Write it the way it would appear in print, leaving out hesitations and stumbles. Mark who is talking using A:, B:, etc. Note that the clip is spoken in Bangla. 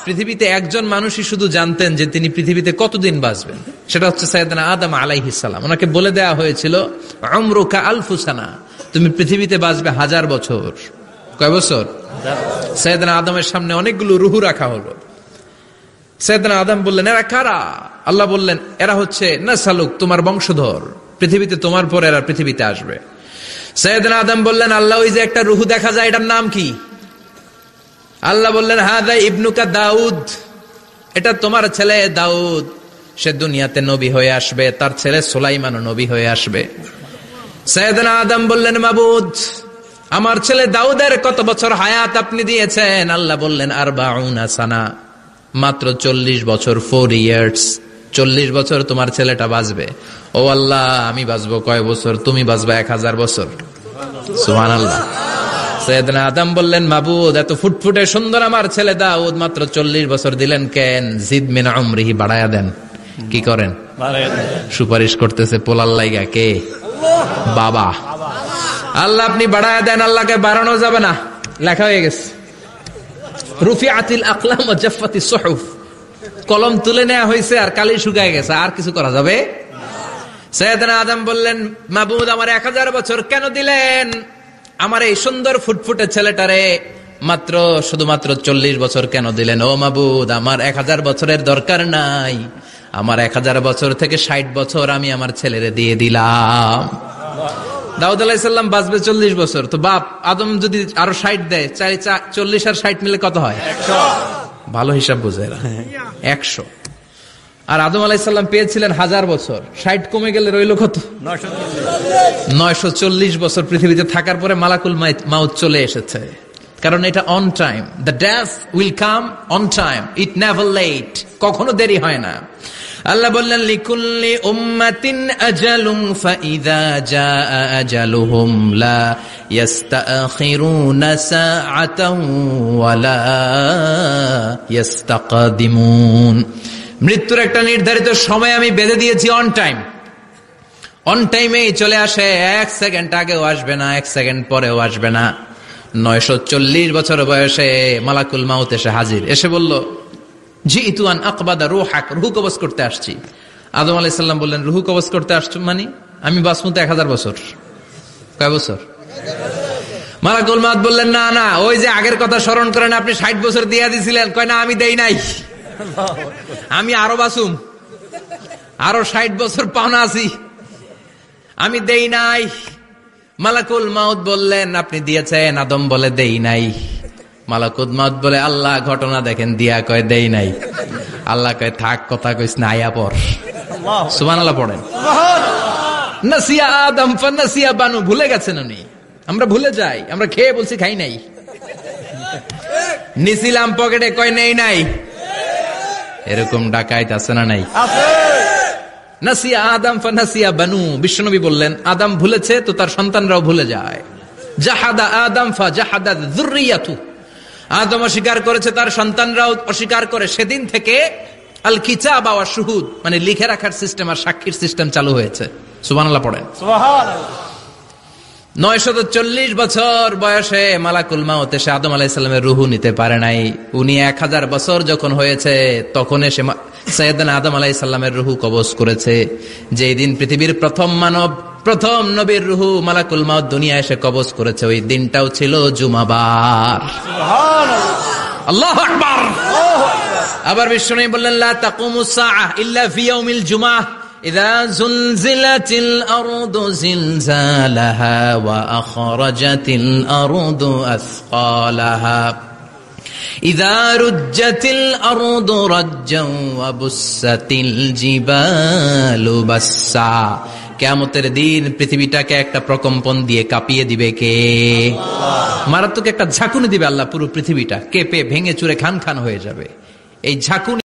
A: পৃথিবীতে একজন মানুষই শুধু জানতেন যে তিনি পৃথিবীতে কতদিন বাঁচবেন, সেটা হচ্ছে সাইয়েদনা আদম আলাইহিস সালাম। ওনাকে বলে দেওয়া হয়েছিল উমরুকা আলফু সানা, তুমি পৃথিবীতে বাঁচবে 1000 বছর। কয় বছর? সাইয়েদনা আদমের সামনে অনেকগুলো রুহু রাখা হলো। সাইয়েদনা আদম বললেন, এরা কারা? আল্লাহ বললেন, এরা হচ্ছে নাসালুক, তোমার বংশধর, পৃথিবীতে তোমার পর এরা পৃথিবীতে আসবে। সাইয়েদনা আদম বললেন, আল্লাহ ওই যে একটা রুহু দেখা যায়, এটার নাম কি? আল্লাহ বললেন, হাদা ইবনুকা দাউদ, এটা তোমার ছেলে দাউদ, সে দুনিয়াতে নবী হয়ে আসবে, তার ছেলে সুলাইমানও নবী হয়ে আসবে। সাইয়েদনা আদম বললেন, মাবুদ, আমার ছেলে দাউদের কত বছর হায়াত আপনি দিয়েছেন? আল্লাহ বললেন, 40 সানা, মাত্র 40 বছর, 4 ইয়ার্স, 40 বছর তোমার ছেলেটা বাঁচবে। ও আল্লাহ, আমি বাঁচবো কয় বছর? তুমি বাঁচবা 1000 বছর। সুবহানাল্লাহ। সাইয়েদনা আদম বললেন, মাবুদ, এত ফুটফুটে সুন্দর আমার ছেলে দাউদ, মাত্র 40 বছর দিলেন কেন? জিদ মিন উমরিহি, বাড়ায়া দেন। কি করেন? সুপারিশ করতেছে পোলার লাইগা। কে? বাবা। আল্লাহ আপনি বাড়ায়া দেন। আল্লাহকে বাড়ানো যাবে না, লেখা হয়ে গেছে। রুফিআতিল আকলাম ওয়া জাফফাতিস সুহুফ, কলম তুলে নেওয়া হয়েছে আর কালি শুকায় গেছে, আর কিছু করা যাবে? সাইয়েদনা আদম বললেন, মাবুদ, আমার 1000 বছর কেন দিলেন? আমার এই সুন্দর ফুটফুটে ছেলেটারে মাত্র শুধুমাত্র 40 বছর কেন দিলেন? ও মাবুদ, আমার 1000 বছরের দরকার নাই, আমার 1000 বছর থেকে 60 বছর আমি আমার ছেলেরে দিয়ে দিলাম। দাউদ আলাইহিস সালাম বাঁচবে 40 বছর, তো বাপ আদম যদি আরো 60 দেয়, 40 আর 60 মিলে কত হয়? 100। ভালো হিসাব বুঝে 100। আর আদম আলাইহিস সালাম পেয়েছিলেন 1000 বছর, 60 কমে গেলে রইল কত? 940 বছর পৃথিবীতে থাকার পরে মালাকুল মাউত চলে এসেছে। কারণ এটা on time, the death will come on time, it never late, কখনো দেরি হয় না। আল্লাহ বললেন, লিকুল্লি উম্মাতিন আজালুন ফাইযা জাআ আজালুহুম লা ইস্তাখিরুনা সাআতান ওয়া লা ইস্তাকদিমুন। মৃত্যুর একটা নির্ধারিত সময় আমি বেঁধে দিয়েছি, অন টাইম, অন টাইমেই চলে আসে, 1 সেকেন্ড আগেও আসবে না, 1 সেকেন্ড পরেও আসবে না। 940 বছর বয়সে মালাকুল মাউত এসে হাজির, এসে বলল, জিইতু আন আকবাদা রূহাক, রূহ কবজ করতে আসছি। আদম আলাইহিস সালাম বললেন, রূহ কবজ করতে আসছো মানে? আমি বাঁচবো তো 1000 বছর। কয় বছর? মালাকুল মাউত বললেন, না না, ওই যে আগের কথা স্মরণ করেন, আপনি 60 বছর দিয়ে দিয়েছিলেন। কয় না, আমি দেই নাই, আমি আরো বাঁচুম, আরো 60 বছর পাওনা আছি, আমি দেই নাই। মালাকুল মাউত বললেন, আপনি দিয়েছেন? আদম বলে, দেই নাই। মালাকুল মাউত বলে, আল্লাহ ঘটনা দেখেন, দিয়া কয় দেই নাই। আল্লাহ কয়, থাক, কথা কইস না, আয়া পর। সুবহানাল্লাহ পড়েন। নাসিয়া আদম ফানাসিয়া বানু, ভুলে গেছেন উনি, আমরা ভুলে যাই, আমরা খেয়ে বলছি খাই নাই, নিছিলাম পকেটে, কয় নেই নাই। এরকম ডাকাইত আছে না নাই? নাসিয়া আদম ফানাসিয়া বানু, বিশ্বনবী বললেন, আদম ভুলেছে তো তার সন্তানরাও ভুলে যায়। জাহাদা আদম ফাজাহাদা যুররিয়াতু, আদম অস্বীকার করেছে, তার সন্তানরাও অস্বীকার করে। সেদিন থেকে আল কিতাব ওয়া শুহুদ, মানে লিখে রাখার সিস্টেম আর সাক্ষীর সিস্টেম চালু হয়েছে। সুবহানাল্লাহ পড়েন। সুবহানাল্লাহ। 940 বছর বয়সে মালাকুল মাউত এসে আদম আলাইহিস সালামের রূহ নিতে পারে নাই। উনি 1000 বছর যখন হয়েছে তখন এসে সাইয়েদনা আদম আলাইহিস সালামের রূহ কবজ করেছে। যেই দিন পৃথিবীর প্রথম মানব, প্রথম নবীর রূহ মালাকুল মাউত দুনিয়া এসে কবজ করেছে, ওই দিনটাও ছিল জুমাবার। সুবহানাল্লাহ, আল্লাহু আকবার। আবার বিশ্বনবী বললেন, লা তাকুমুস সাআহ ইল্লা ফি ইয়াউমিল জুমআহ ইযা যুলজিলাতিল আরদু জিলজালাহা ওয়া আখরাজাতিল আরদু আসকালাহা ইযা রুজ্জাতিল আরদু রাজ্জান ওয়া বুসাতিল জিবালু বাসসা। কিয়ামতের দিন পৃথিবীটাকে একটা প্রকম্পন দিয়ে কাঁপিয়ে দিবে কে? আল্লাহ। মারাত্মক একটা ঝাঁকুনি দিবে আল্লাহ, পুরো পৃথিবীটা কেঁপে ভেঙে চুরে খান খান হয়ে যাবে। এই ঝাঁকুনি